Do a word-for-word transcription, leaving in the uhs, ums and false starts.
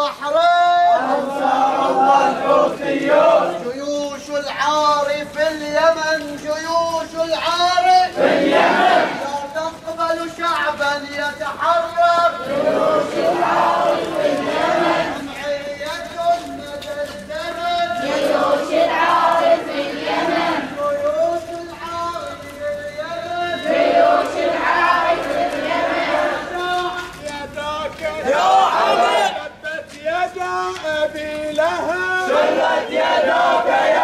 البحرين أنصار الله الحوثيون. جيوش العار في اليمن جيوش العار في اليمن لا تقبل شعبا يتحرر جيوش العار في اليمن جمعية مدى الزمن جيوش العار في اليمن جيوش العار في اليمن جيوش العار في اليمن يداك يا حبيب تبت يدا أبي لهب سلت يداك